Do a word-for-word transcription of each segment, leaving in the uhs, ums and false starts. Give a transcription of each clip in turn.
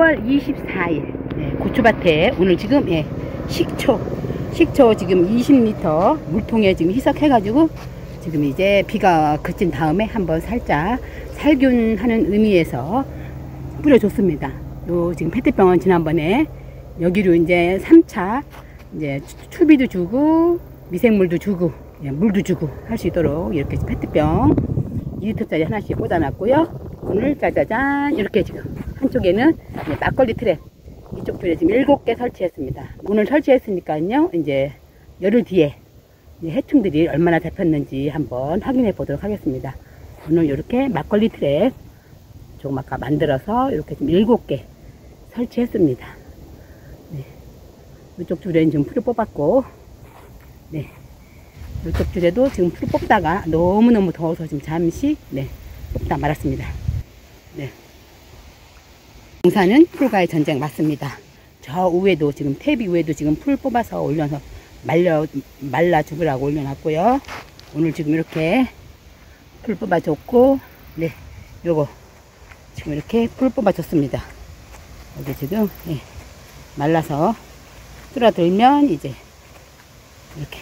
유월 이십사일 네, 고추밭에 오늘 지금 예, 식초 식초 지금 이십 리터 물통에 지금 희석해 가지고 지금 이제 비가 그친 다음에 한번 살짝 살균하는 의미에서 뿌려줬습니다. 요 지금 페트병은 지난번에 여기로 이제 삼 차 이제 추비도 주고 미생물도 주고 예, 물도 주고 할 수 있도록 이렇게 페트병 이 리터짜리 하나씩 꽂아놨고요. 오늘 짜자잔 이렇게 지금 한쪽에는 막걸리 트랩 이쪽 줄에 지금 일곱 개 설치했습니다. 오늘 설치했으니까요 이제 열흘 뒤에 해충들이 얼마나 잡혔는지 한번 확인해 보도록 하겠습니다. 오늘 이렇게 막걸리 트랩 조금 아까 만들어서 이렇게 지금 일곱 개 설치했습니다. 네. 이쪽 줄에는 지금 풀을 뽑았고 네. 이쪽 줄에도 지금 풀을 뽑다가 너무너무 더워서 지금 잠시 네, 뽑다 말았습니다. 네. 농사는 풀과의 전쟁 맞습니다. 저 위에도 지금 탭이 위에도 지금 풀 뽑아서 올려서 말려 말라 죽으라고 올려놨고요. 오늘 지금 이렇게 풀 뽑아줬고 네 요거 지금 이렇게 풀 뽑아줬습니다. 여기 지금 예, 말라서 줄어들면 이제 이렇게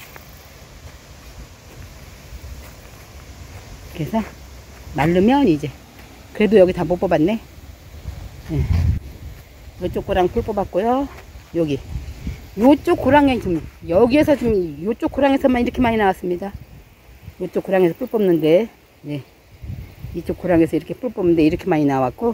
그래서 마르면 이제 그래도 여기 다 못 뽑았네. 네. 이쪽 고랑 풀 뽑았고요. 여기 요쪽 고랑에 지금 여기에서 지금 요쪽 고랑에서만 이렇게 많이 나왔습니다. 요쪽 고랑에서 풀 뽑는데 네. 이쪽 고랑에서 이렇게 풀 뽑는데 이렇게 많이 나왔고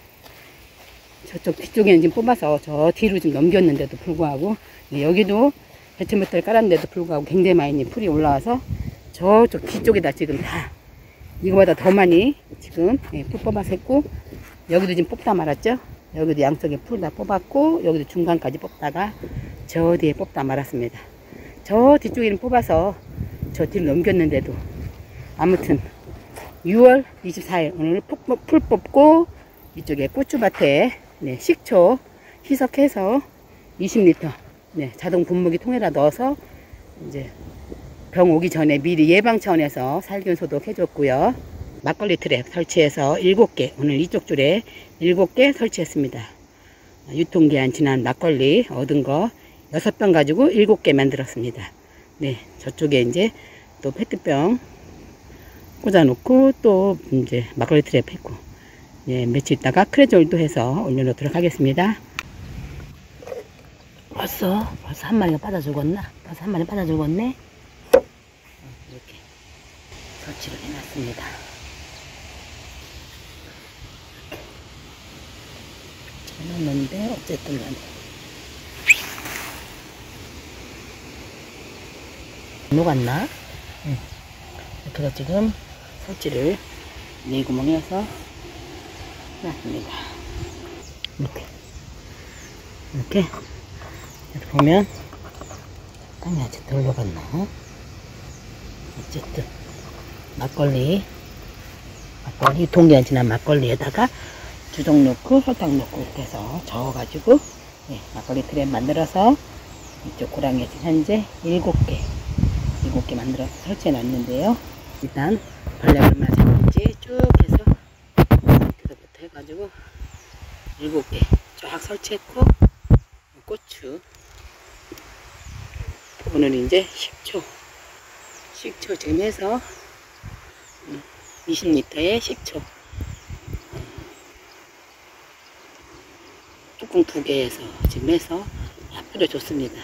저쪽 뒤쪽에는 지금 뽑아서 저 뒤로 좀 넘겼는데도 불구하고 네. 여기도 배추매트를 깔았는데도 불구하고 굉장히 많이 풀이 올라와서 저쪽 뒤쪽에다 지금 다 이거보다 더 많이 지금 예, 풀 뽑아서 했고 여기도 지금 뽑다 말았죠. 여기도 양쪽에 풀 다 뽑았고 여기도 중간까지 뽑다가 저 뒤에 뽑다 말았습니다. 저 뒤쪽에는 뽑아서 저 뒤로 넘겼는데도 아무튼 유월 이십사일 오늘 풀 뽑고 이쪽에 고추밭에 네, 식초 희석해서 이십 리터 네, 자동 분무기 통에다 넣어서 이제 병 오기 전에 미리 예방 차원에서 살균 소독 해줬고요. 막걸리 트랩 설치해서 일곱 개 오늘 이쪽 줄에 일곱 개 설치했습니다. 유통기한 지난 막걸리 얻은 거 여섯 병 가지고 일곱 개 만들었습니다. 네, 저쪽에 이제 또 페트병 꽂아 놓고 또 이제 막걸리 트랩 했고 예, 며칠 있다가 크레졸도 해서 올려놓도록 하겠습니다. 벌써 벌써 한 마리가 빠져 죽었나? 벌써 한 마리 빠져 죽었네. 이렇게 설치를 해놨습니다. 해놨는데 어쨌든 간에 녹았나? 응. 이렇게 해서 지금 설치를 네 구멍에 해서 해놨습니다. 이렇게 이렇게 이렇게 보면 땅이 아직 덜 녹았나? 어쨌든 막걸리 막걸리 유통기한 지난 막걸리에다가 주종 넣고 설탕 넣고 이렇게 해서 저어가지고 예, 막걸리 트랩 만들어서 이쪽 고랑에 지금 현재 일곱 개 일곱 개 만들어서 설치해 놨는데요. 일단 벌레가 얼마나 잡는지 쭉 해서 여기서부터 해가지고 일곱 개 쫙 설치했고 고추 오늘 이제 식초 식초 지금 해서 이십 리터에 식초 뚜껑 두 개에서 지금 해서 다 뿌려줬습니다.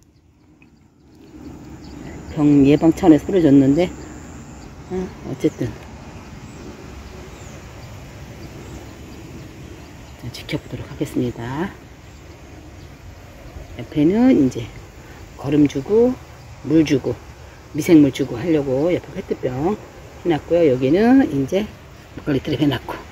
병 예방 차원에서 뿌려줬는데 어, 어쨌든 지켜보도록 하겠습니다. 옆에는 이제 거름 주고 물 주고 미생물 주고 하려고 옆에 페트병 해놨고요. 여기는 이제 막걸리 트랩 해놨고